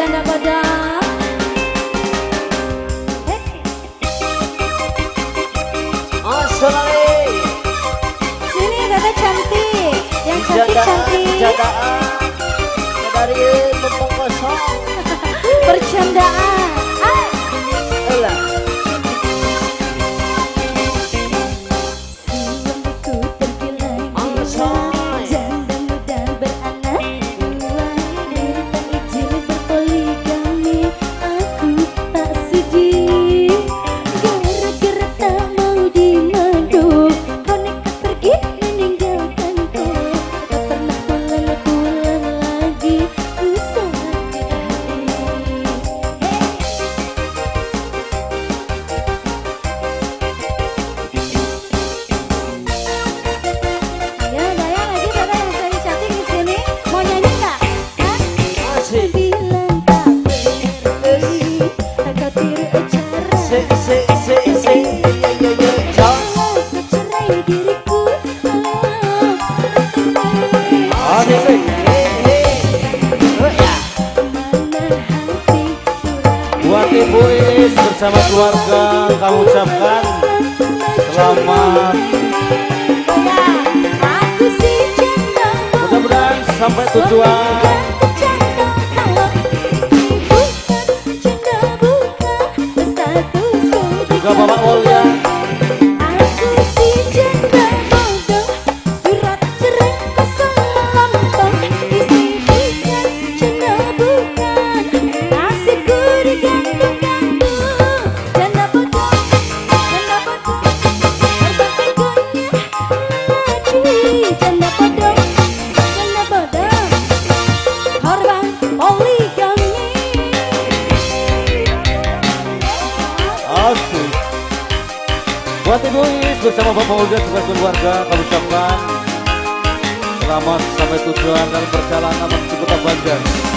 janda bodong. Sini Bebe cantik, yang cantik-cantik. Dari tumpeng kosong. Bercandaan. Alah. Suamiku pergi lagi. Janda muda beranak dua. Minta izin berpoligami. Aku tak sudi. Gara-gara tak mau dimadu. Kau nekat pergi meninggalkanku. Tak pernah pulang lagi. Ku sakit hati. Ayo Dayang lagi Bebe yang cantik-cantik di sini. Mau nyanyi nggak? Hah? Masih. Bilang tak berhenti. Kau tiru cara. Kau cerai diriku. Asik. Mana hati Buat Ibu Iis bersama keluarga kami ucapkan selamat. aku si janda. Mudah-mudahan sampai tujuan. Juga Bapak Olya. Aku si janda bodoh, surat cerai kosong melompong. Isi bukan, janda bukan, nasibku digantung-gantung. Janda bodoh, berbagai gonya melati. Janda bodoh, korban poligami. Asik. Buat Ibu Iis bersama Bapak Olga juga keluarga kami ucapkan selamat sampai tujuan dalam perjalanan menuju Kota Banjar.